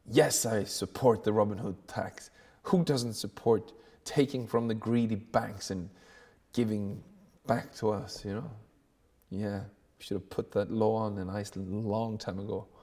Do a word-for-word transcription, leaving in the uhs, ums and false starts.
Yes, I support the Robin Hood tax. Who doesn't support taking from the greedy banks and giving back to us, you know? Yeah, we should have put that law on in Iceland a long time ago.